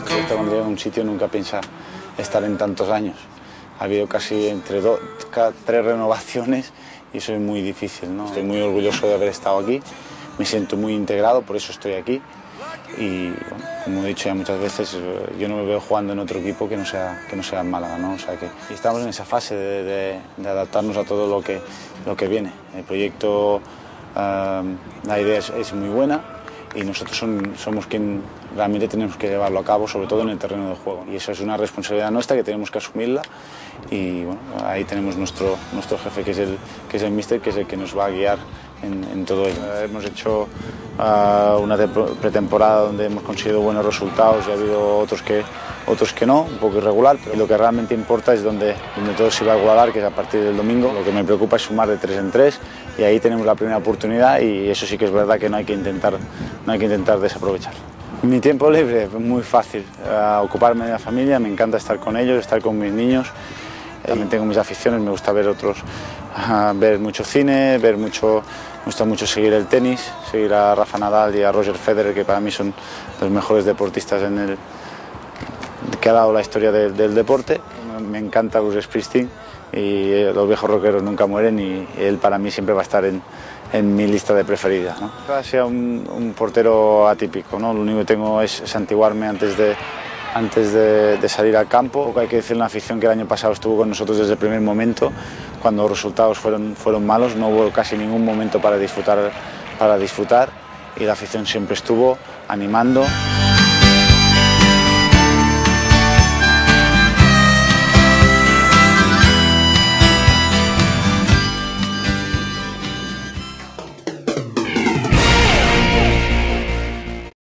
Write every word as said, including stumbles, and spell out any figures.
Cuando llega a un sitio nunca piensa estar en tantos años. Ha habido casi entre dos, cada tres renovaciones y eso es muy difícil, ¿no? Estoy muy orgulloso de haber estado aquí, me siento muy integrado, por eso estoy aquí. Y bueno, como he dicho ya muchas veces, yo no me veo jugando en otro equipo que no sea, que no sea Málaga, ¿no? O sea que estamos en esa fase de, de, de adaptarnos a todo lo que, lo que viene. El proyecto, uh, la idea es, es muy buena y nosotros son, somos quien realmente tenemos que llevarlo a cabo, sobre todo en el terreno de juego. Y eso es una responsabilidad nuestra que tenemos que asumirla y bueno, ahí tenemos nuestro, nuestro jefe que es el, que es el míster, que es el que nos va a guiar en, en todo ello. Hemos hecho uh, una pretemporada donde hemos conseguido buenos resultados y ha habido otros que, otros que no, un poco irregular, pero lo que realmente importa es donde, donde todo se va a igualar, que es a partir del domingo. Lo que me preocupa es sumar de tres en tres y ahí tenemos la primera oportunidad y eso sí que es verdad que no hay que intentar, no hay que intentar desaprovechar. Mi tiempo libre es muy fácil, uh, ocuparme de la familia, me encanta estar con ellos, estar con mis niños. También tengo mis aficiones, me gusta ver otros, uh, ver mucho cine, ver mucho, me gusta mucho seguir el tenis, seguir a Rafa Nadal y a Roger Federer, que para mí son los mejores deportistas en el, que ha dado la historia de, del deporte. Me encanta Bruce Springsteen y los viejos rockeros nunca mueren y él para mí siempre va a estar en, en mi lista de preferidas, ¿no? Cada sea un, un portero atípico, ¿no? Lo único que tengo es santiguarme antes de antes de, de salir al campo. Hay que decir una afición que el año pasado estuvo con nosotros desde el primer momento, cuando los resultados fueron, fueron malos, no hubo casi ningún momento para disfrutar, para disfrutar y la afición siempre estuvo animando.